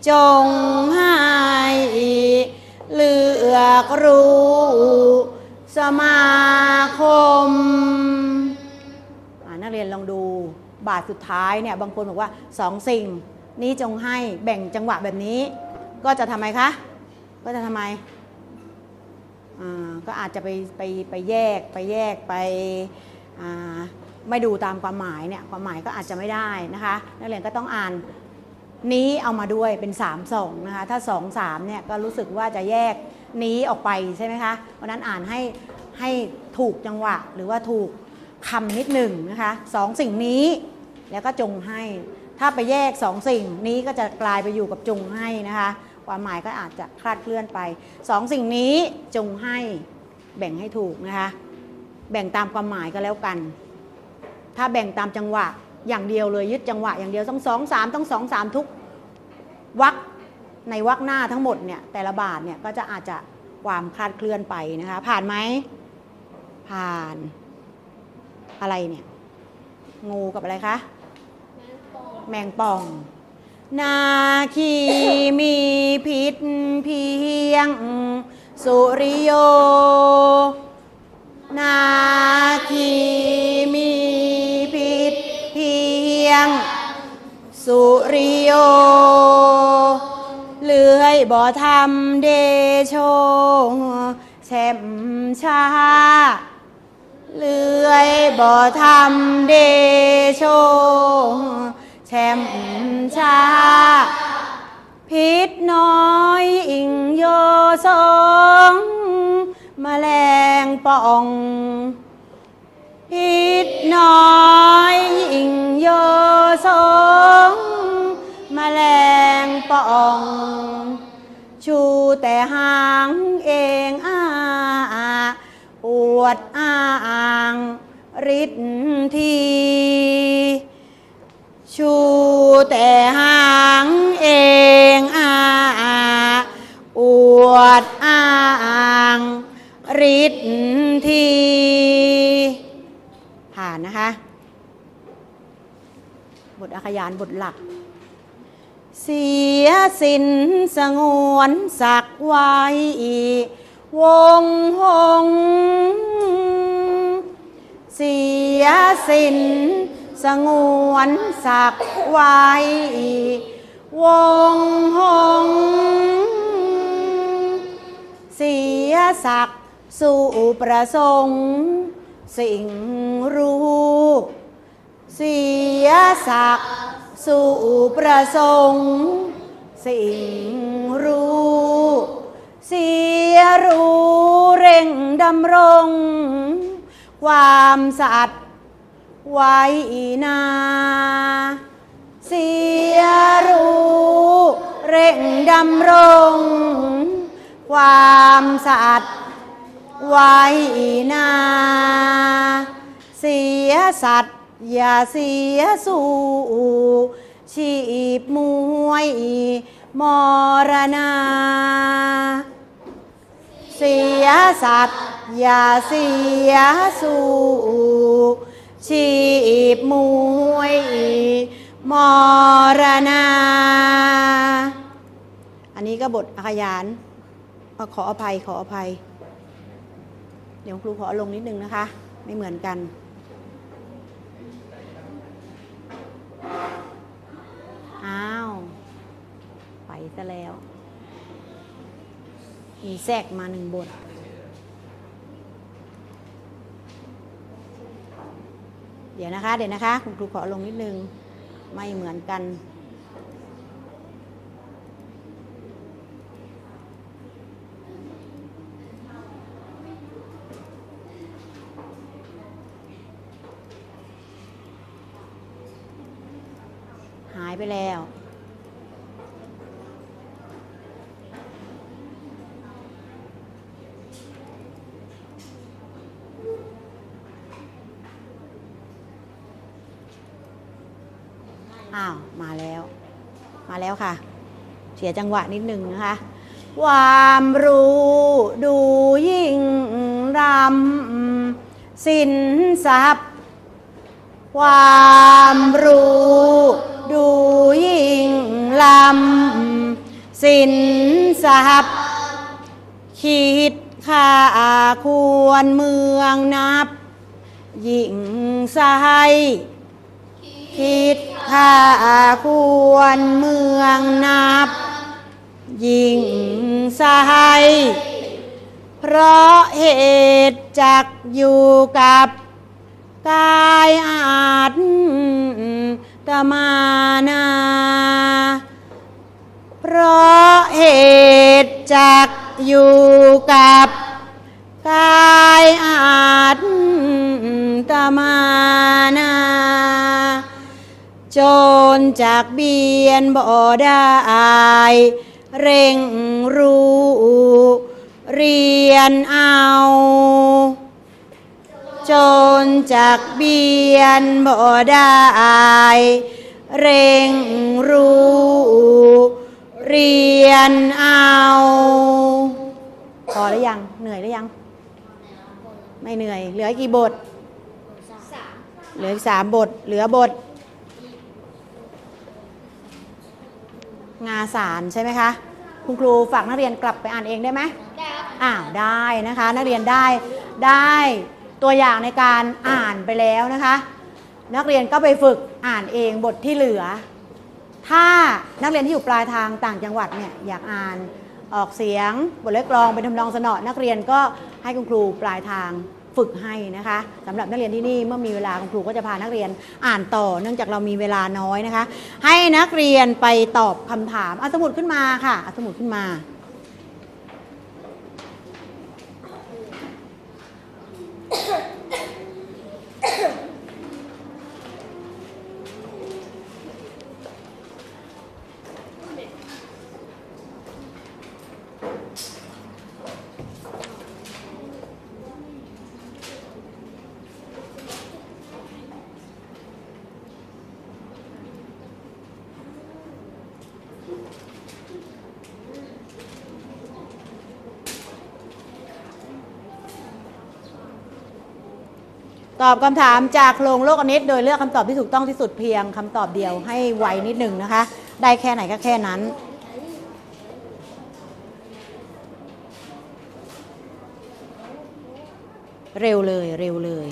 จงให้เลือกรู้สมาคมนักเรียนลองดูบาทสุดท้ายเนี่ยบางคนบอกว่าสองสิ่งนี้จงให้แบ่งจังหวะแบบนี้ก็จะทำไมคะก็จะทำไมก็อาจจะไปแยกไปไม่ดูตามความหมายเนี่ยความหมายก็อาจจะไม่ได้นะคะนักเรียนก็ต้องอ่านนี้เอามาด้วยเป็น3 2นะคะถ้า2 3เนี่ยก็รู้สึกว่าจะแยกนี้ออกไปใช่ไหมคะเพราะนั้นอ่านให้ถูกจังหวะหรือว่าถูกคำนิดหนึ่งนะคะ2 สิ่งนี้แล้วก็จงให้ถ้าไปแยก2 สิ่งนี้ก็จะกลายไปอยู่กับจงให้นะคะความหมายก็อาจจะคลาดเคลื่อนไป2 สิ่งนี้จงให้แบ่งให้ถูกนะคะแบ่งตามความหมายก็แล้วกันถ้าแบ่งตามจังหวะอย่างเดียวเลยยึดจังหวะอย่างเดียวต้อง2 3ต้อง2 3ทุกวรรคในวรรคหน้าทั้งหมดเนี่ยแต่ละบาทเนี่ยก็จะอาจจะความคลาดเคลื่อนไปนะคะผ่านไหมผ่านอะไรเนี่ยงูกับอะไรคะแมงป่องนาคีมีพิษเพียงสุริโยนาคีมีพิษเพียงสุริโยเลื่อยบ่ทำเดโชแช่มชาเลื่อยบ่ทำเดโชแช่มชาพิษน้อยอิงโยสงแมลงป่องพิษน้อยอิงโยสงแมลงป่องชูแต่หางเองอวดอ้างฤทธิ์ทีชูแต่หางเองอวดอ้างฤทธิ์ทีผ่านนะคะบทอักขยานบทหลักเสียสินสงวนศักดิ์ไว้วงหงเสียสินสงวนศักดิ์ไว้วงหงเสียศักดิ์สู่ประสงค์สิ่งรู้เสียศักดิ์สู่ประสงค์สิ่งรู้เสียรู้เร่งดำรงความสัตย์ไว้นาเสียรู้เร่งดำรงความสัตย์ไว้นาเสียสัตย์อย่าเสียสู่ชีพมวยมรณาเสียสัตย์อย่าเสียสู่ชีพมวยมรณาอันนี้ก็บทอักขยานขออภัยเดี๋ยวครูขอลงนิดนึงนะคะไม่เหมือนกันอ้าวไปซะแล้วมีแทรกมา1 บทเดี๋ยวนะคะคุณครูขอลงนิดนึงไม่เหมือนกันหายไปแล้วอ้าวมาแล้วค่ะเสียจังหวะนิดนึงนะคะความรู้ดูยิ่งรำสินทรัพย์ความรู้ดูยิ่งลำสินทรัพย์คิดค่าควรเมืองนับยิ่งใสคิดค่าควรเมืองนับยิ่งใสเพราะเหตุจักอยู่กับกายอาจตมานาเพราะเหตุจักอยู่กับกายอาจตมานาจนจากเบียนบ่ได้เร่งรู้เรียนเอาจนจากเบียนบ่ได้เร่งรู้เรียนเอาพอหรือยังเหนื่อยหรือยังไม่เหนื่อยเหลือกี่บทเหลือ3 บทเหลือบทงาสารใช่ไหมคะคุณครูฝากนักเรียนกลับไปอ่านเองได้ไหมได้นะคะนักเรียนได้ตัวอย่างในการอ่านไปแล้วนะคะนักเรียนก็ไปฝึกอ่านเองบทที่เหลือถ้านักเรียนที่อยู่ปลายทางต่างจังหวัดเนี่ยอยากอ่านออกเสียงบทเล็กกลองเป็นทำนองสนอนักเรียนก็ให้คุณครูปลายทางฝึกให้นะคะสำหรับนักเรียนที่นี่เมื่อมีเวลาคุณครูก็จะพานักเรียนอ่านต่อเนื่องจากเรามีเวลาน้อยนะคะให้นักเรียนไปตอบคำถามเอาสมุดขึ้นมาค่ะเอาสมุดขึ้นมาตอบคำถามจากโครงโลกอนิตโดยเลือกคำตอบที่ถูกต้องที่สุดเพียงคำตอบเดียวให้ไวนิดหนึ่งนะคะได้แค่ไหนก็แค่นั้นเร็วเลย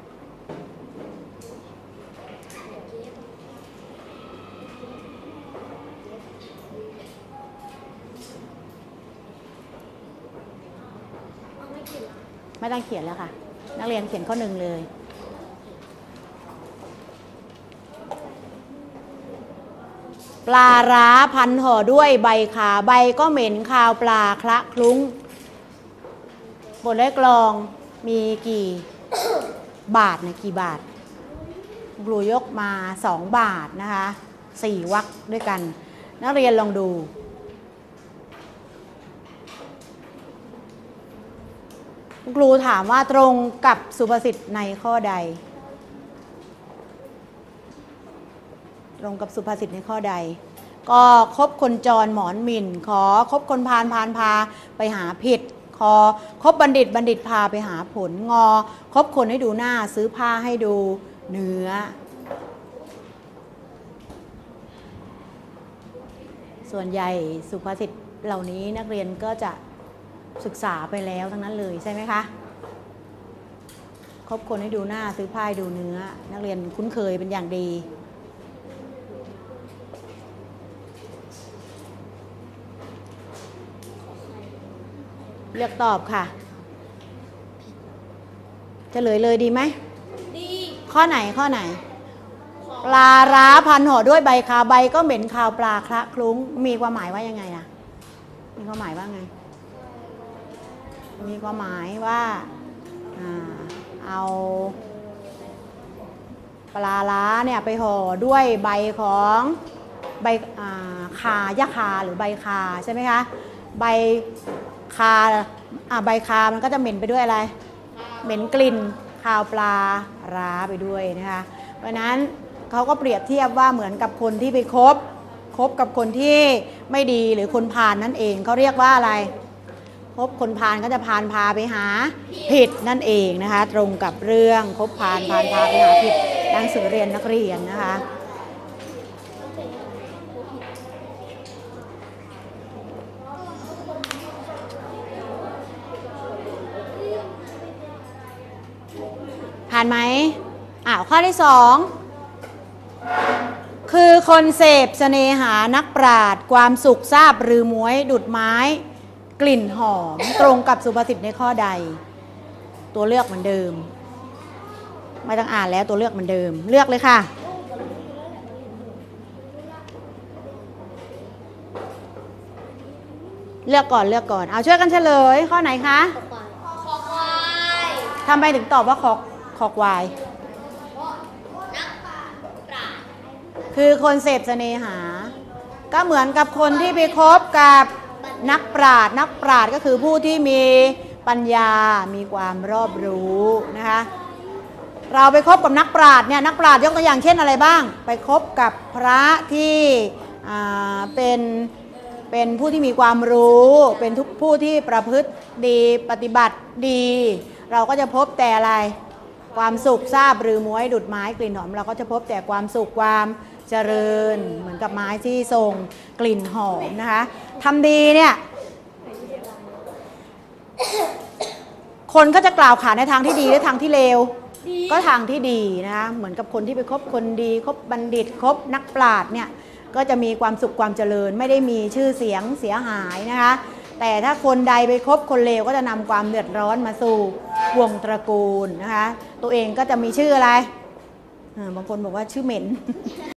ไม่ต้องเขียนแล้วค่ะนักเรียนเขียนข้อ 1เลยปลาร้าพันห่อด้วยใบขาใบก็เหม็นคาวปลาคละคลุ้งบทเลขกลองมีกี่ บาทเนี่ยกี่บาทครูยกมา2 บาทนะคะ4 วรรคด้วยกันนักเรียนลองดูครูถามว่าตรงกับสุภาษิตในข้อใดตรงกับสุภาษิตในข้อใดก็คบคนจรหมอนหมิ่นขอคบคนพาลพาไปหาผิดคอคบบัณฑิตพาไปหาผลงอคบคนให้ดูหน้าซื้อผ้าให้ดูเนื้อส่วนใหญ่สุภาษิตเหล่านี้นักเรียนก็จะศึกษาไปแล้วทั้งนั้นเลยใช่ไหมคะคบคนให้ดูหน้าซื้อผ้าให้ดูเนื้อนักเรียนคุ้นเคยเป็นอย่างดีเลือกตอบค่ะเฉลยเลยดีไหมดีข้อไหนปลาร้าพันห่อด้วยใบคาใบก็เหม็นคาวปลาคละคลุ้งมีความหมายว่ายังไงนะมีความหมายว่าไงมีความหมายว่าเอาปลาร้าเนี่ยไปห่อด้วยใบของใบคายะคาหรือใบคาใช่ไหมคะใบคาใบคามันก็จะเหม็นไปด้วยอะไรเหม็นกลิ่นคาวปลาร้าไปด้วยนะคะเพราะนั้นเขาก็เปรียบเทียบว่าเหมือนกับคนที่ไปคบกับคนที่ไม่ดีหรือคนพาลนั่นเองเขาเรียกว่าอะไรคบคนพาลก็จะพาไปหาผิดนั่นเองนะคะตรงกับเรื่องคบพาลพาไปหาผิดหนังสือเรียนนักเรียนนะคะผ่านไหมข้อที่สองคือคนเสพเสน่หานักปราชญ์ความสุขทราบหรือม้วยดุดไม้กลิ่นหอมตรงกับสุภาษิตในข้อใดตัวเลือกเหมือนเดิมไม่ต้องอ่านแล้วตัวเลือกเหมือนเดิมเลือกเลยค่ะเลือกก่อนเอาช่วยกันเฉลยข้อไหนคะคอควายทำไมถึงตอบว่าคอควายนักปราชญ์คือคนเสพเสน่หาก็เหมือนกับคนที่ไปคบกับนักปราชญ์ก็คือผู้ที่มีปัญญามีความรอบรู้นะคะเราไปคบกับนักปราชญ์เนี่ยนักปราชญ์ยกตัวอย่างเช่นอะไรบ้างไปคบกับพระที่เป็นผู้ที่มีความรู้เป็นผู้ที่ประพฤติดีปฏิบัติดีเราก็จะพบแต่อะไรความสุขทราบหรือม้วยดุจไม้กลิ่นหอมเราก็จะพบแต่ความสุขความเจริญเหมือนกับไม้ที่ทรงกลิ่นหอมนะคะทำดีเนี่ยคนก็จะกล่าวขานในทางที่ดีและทางที่เลวก็ทางที่ดีนะคะเหมือนกับคนที่ไปคบคนดีคบบัณฑิตคบนักปราชญ์เนี่ยก็จะมีความสุขความเจริญไม่ได้มีชื่อเสียงเสียหายนะคะแต่ถ้าคนใดไปคบคนเลวก็จะนำความเดือดร้อนมาสู่วงตระกูลนะคะตัวเองก็จะมีชื่ออะไรบางคนบอกว่าชื่อเหม็น